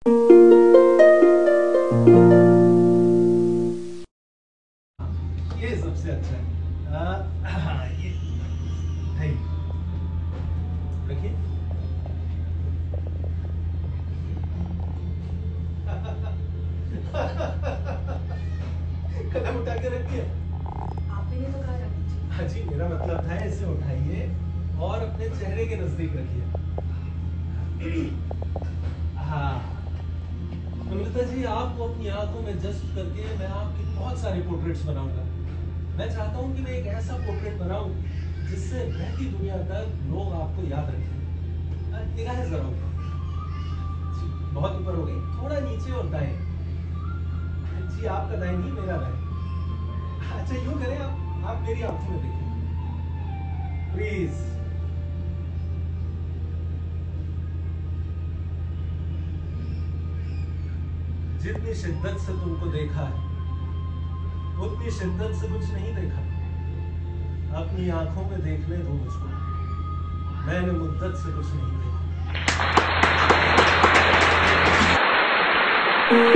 ये सबसे अच्छा है। ये रखिए। कदम उठा के रखिए। आपने तो कहा रख दीजिए। हाँ जी, मेरा मतलब था इसे उठाइए और अपने चेहरे के नजदीक रखिए। हाँ, अमृता जी, आपको अपनी आंखों में जस्ट करके मैं आपकी बहुत सारे पोर्ट्रेट्स बनाऊंगा। मैं चाहता हूं कि मैं एक ऐसा पोर्ट्रेट बनाऊं जिससे बहती दुनिया तक लोग आपको याद रखें। निगाहें जरा ऊपर। जी, बहुत ऊपर हो गई, थोड़ा नीचे और दाएं। जी, आपका दाएं नहीं, मेरा दाएं। अच्छा, यूं करें, आप मेरी आंखों में देखिए प्लीज। जितनी शिद्दत से तुमको देखा है उतनी शिद्दत से कुछ नहीं देखा। अपनी आंखों में देखने दो मुझको, मैंने मुद्दत से कुछ नहीं देखा।